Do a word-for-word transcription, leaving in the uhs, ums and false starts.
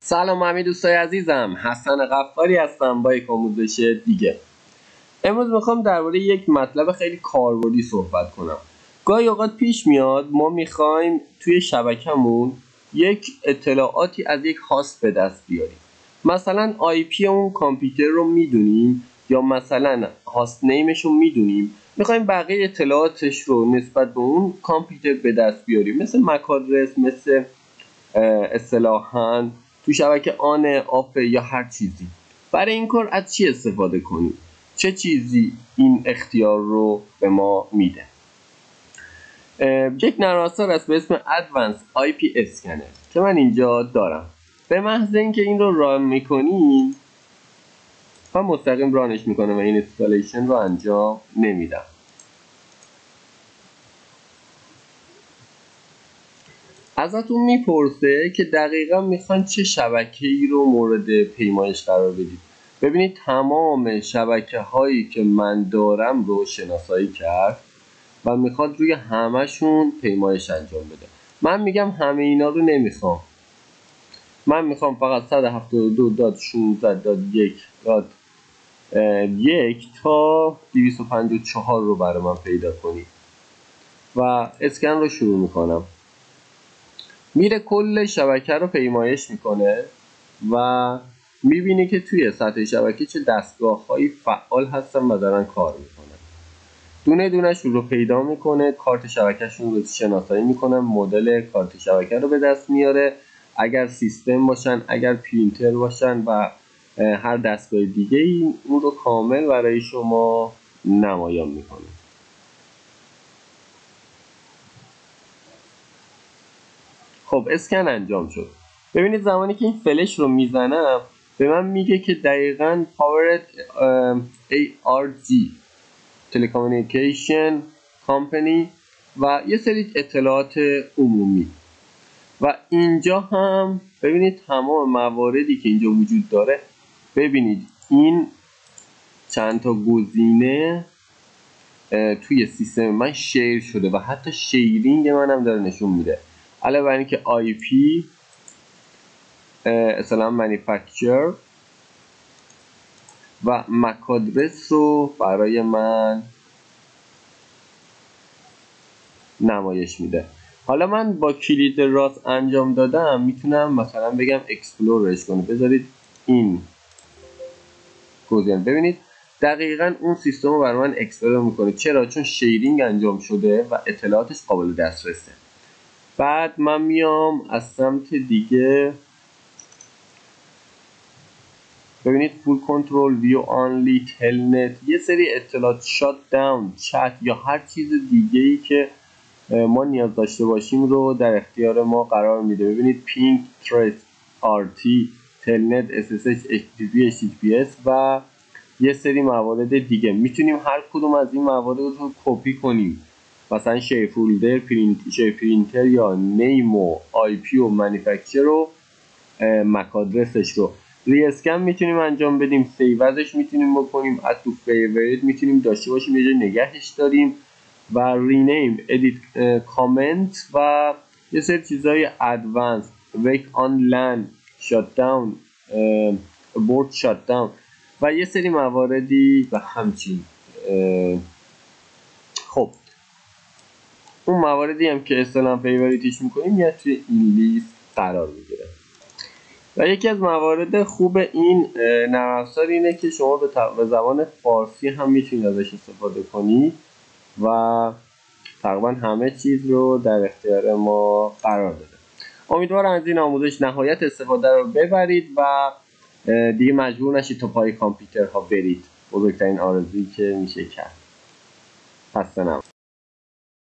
سلام همه دوستای عزیزم، حسن غفاری هستم با یک آموزش دیگه. امروز میخوام درباره یک مطلب خیلی کاربردی صحبت کنم. گاهی اوقات پیش میاد ما میخوایم توی شبکمون یک اطلاعاتی از یک هاست به دست بیاریم. مثلا آی پی اون کامپیوتر رو میدونیم یا مثلا هاست نیمش رو میدونیم، میخوایم بقیه اطلاعاتش رو نسبت به اون کامپیوتر به دست بیاریم، مثل مک آدرس، مثل اصطلاحاً تو شبکه آن آف یا هر چیزی. برای این کار از چی استفاده کنیم؟ چه چیزی این اختیار رو به ما میده؟ یک نرم افزار است به اسم Advanced آی پی Scanner که من اینجا دارم. به محض اینکه این رو ران میکنیم من مستقیم رانش میکنم و این اینستالیشن رو انجام نمیدم. ازتون میپرسه که دقیقا میخوان چه شبکه‌ای رو مورد پیمایش قرار بدید. ببینید تمام شبکه هایی که من دارم رو شناسایی کرد و میخواد روی همه‌شون پیمایش انجام بده. من میگم همه اینا رو نمیخوام، من میخوام فقط صد و هفتاد و دو دات شانزده دات یک دات یک تا دویست و پنجاه و چهار رو برای من پیدا کنید و اسکن رو شروع میکنم. میره کل شبکه رو پیمایش میکنه و میبینه که توی سطح شبکه چه دستگاه هایی فعال هستن و دارن کار میکنن. دونه دونه‌شون رو پیدا میکنه، کارت شبکهشون رو شناسایی میکنه، مدل کارت شبکه رو به دست میاره، اگر سیستم باشن، اگر پرینتر باشن و هر دستگاه دیگه ای اون رو کامل برای شما نمایان میکنه. خب اسکن انجام شد. ببینید زمانی که این فلش رو میزنم به من میگه که دقیقاً پاورد ای آر جی تلکامونیکیشن کامپنی و یه سری اطلاعات عمومی. و اینجا هم ببینید تمام مواردی که اینجا وجود داره، ببینید این چند تا گزینه توی سیستم من شیر شده و حتی شیرینگ منم داره نشون میده. علاوه بر اینکه آی پی اصلا مانیفکتچر و مک آدرس رو برای من نمایش میده. حالا من با کلید راست انجام دادم میتونم مثلا بگم اکسپلورش کنه. بذارید این گزینه ببینید دقیقاً اون سیستم رو برای من اکسپلور میکنه. چرا؟ چون شیرینگ انجام شده و اطلاعاتش قابل دسترسه. بعد من میام از سمت دیگه، ببینید فول کنترل، ویو آنلی، تلنت، یه سری اطلاعات، شات داون، چت یا هر چیز دیگه ای که ما نیاز داشته باشیم رو در اختیار ما قرار میده. ببینید پینگ، تریس، آر تی، تلنت، اس اس اچ، اچ تی تی پی، اچ تی تی پی اس و یه سری موارد دیگه. میتونیم هر کدوم از این موارد رو کپی کنیم، مثلا شیر فولدر، پرینت، شیر پرینتر یا نیم و آی پی و مانیفکتچر و مک آدرسش رو. ری اسکن میتونیم انجام بدیم، سیوزش میتونیم بکنیم، اد تو فیوریت میتونیم داشته باشیم، یه جای نگهش داریم و رینیم، ادیت کامنت و یه سری چیزای ادوانس، ویک آن لند، شات داون، بورد شات داون و یه سری مواردی و همچین. خب اون مواردی هم که اصطلاحاً فیوریتش میکنیم میاد توی این لیست قرار میگیره. و یکی از موارد خوب این نرم افزار اینه که شما به زبان فارسی هم میتونید ازش استفاده کنید و تقریبا همه چیز رو در اختیار ما قرار داده. امیدوارم از این آموزش نهایت استفاده رو ببرید و دیگه مجبور نشید تا پای کامپیوترها برید. بزرگترین آرزویی که میشه کرد. خسته نباشید.